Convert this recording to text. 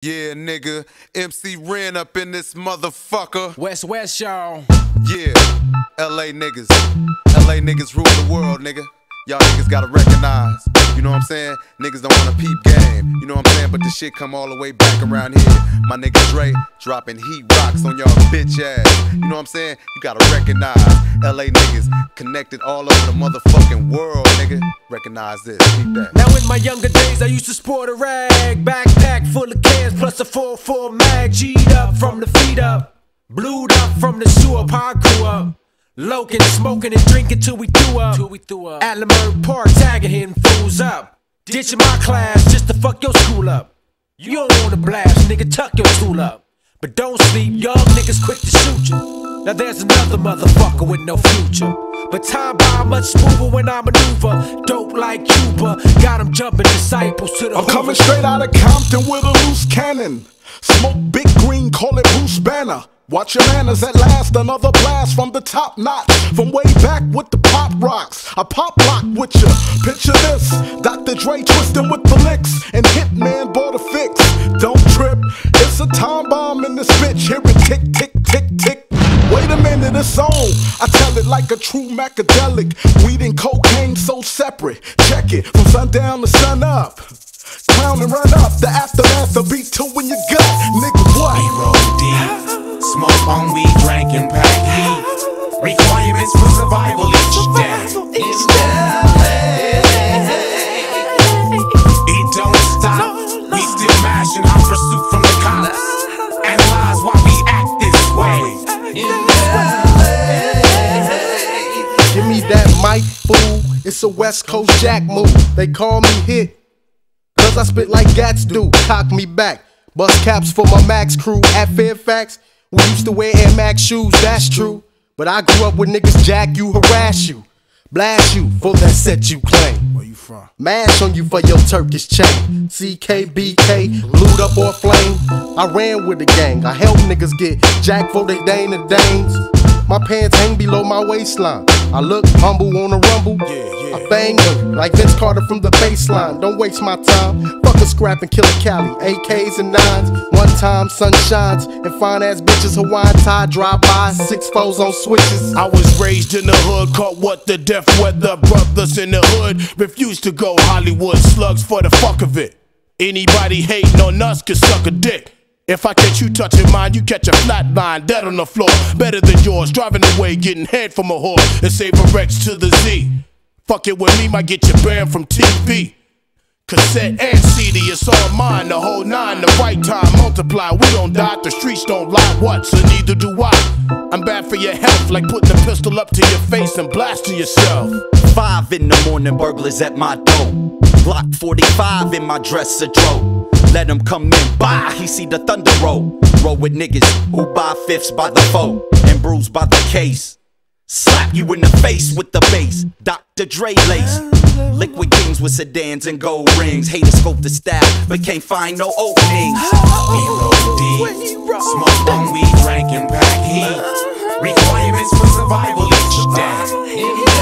Yeah, nigga, MC Ren up in this motherfucker. West, y'all. Yeah, LA niggas. LA niggas rule the world, nigga. Y'all niggas gotta recognize, you know what I'm saying? Niggas don't wanna peep game, you know what I'm saying? But this shit come all the way back around here. My nigga Dre dropping heat rocks on y'all bitch ass. You know what I'm saying? You gotta recognize LA niggas connected all over the motherfucking world, nigga. Recognize this, peep that. Now in my younger days I used to sport a rag, backpack full of cans plus a 4-4 mag. G'd up from the feet up, blued up from the sewer, how I grew up. Loking, smoking and drinking till we threw up. At Leimert Park, tagging hitting fools up. Ditching my class just to fuck your school up. You don't wanna blast, nigga, tuck your tool up. But don't sleep, young niggas quick to shoot you. Now there's another motherfucker with no future. But time by much smoother when I maneuver. Dope like Cuba, got them jumping disciples to the I'm coming straight out of Compton with a loose cannon. Smoke big green, call it Bruce Banner. Watch your manners at last, another blast from the top notch. From way back with the pop rocks, I pop lock with ya. Picture this, Dr. Dre twisting with the licks, and Hitman bought a fix. Don't trip, it's a time bomb in this bitch. Hear it tick, tick, tick, tick. Wait a minute, it's on. I tell it like a true macadelic. Weed and cocaine so separate. Check it, from sundown to sun up. Clown and run up, the aftermath, the beat two in your gut. Nigga, what? We roll deep, smoke on weed, drank and pack heat. Requirements for survival each day. It don't stop, we still mashing our pursuit from the cops. Analyze why we act this way. Give me that mic, fool. It's a West Coast Jack move. They call me hit, cause I spit like Gats do. Cock me back, bust caps for my Max crew at Fairfax. We used to wear Air Max shoes, that's true. But I grew up with niggas jack you, harass you, blast you for that set you claim. Where you from? Mash on you for your Turkish chain. CKBK, blued up or flame. I ran with the gang, I helped niggas get jack for they Dane and Danes. My pants hang below my waistline. I look humble on a rumble. I bang them like Vince Carter from the baseline. Don't waste my time. Fuck a scrap and kill a Cali. AKs and 9s. One time sun shines and fine ass bitches Hawaiian tie drive by. 6 foes on switches. I was raised in the hood, caught what the death weather. Brothers in the hood refused to go Hollywood slugs for the fuck of it. Anybody hating on us can suck a dick. If I catch you touching mine, you catch a flat line, dead on the floor. Better than yours, driving away, getting head from a whore. And save a Rex to the Z. Fuck it with me, might get you banned from TV. Cassette and CD, it's all mine, the whole 9, the right time, multiply. We don't die, the streets don't lie, what? So neither do I. I'm bad for your health, like putting a pistol up to your face and blasting yourself. 5 in the morning, burglars at my door. Glock 45 in my dresser drawer. Let him come in, bye, he see the thunder roll. Roll with niggas who buy fifths by the foe and bruised by the case. Slap you in the face with the bass, Dr. Dre lace. Liquid kings with sedans and gold rings. Haters scope the style, but can't find no openings. We roll deep, smoke on weed, drank and pack heat. Requirements for survival each day.